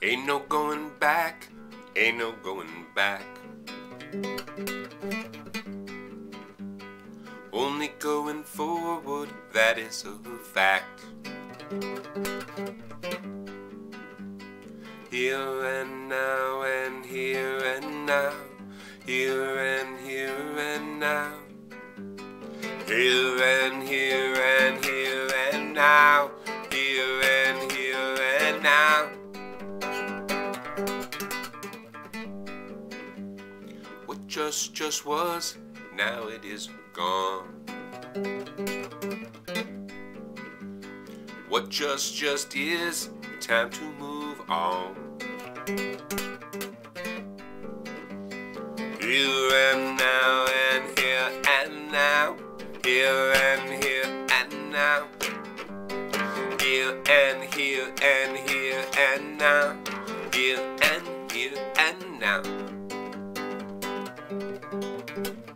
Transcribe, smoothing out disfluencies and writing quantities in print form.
Ain't no going back, ain't no going back. Only going forward, that is a fact. Here and now and here and now, here and here and now, here and here and here and now, here and here and now. What just was, now it is gone. What just is, time to move on. Here and now and here and now, here and here and now, here and here and here and now, here and here and now.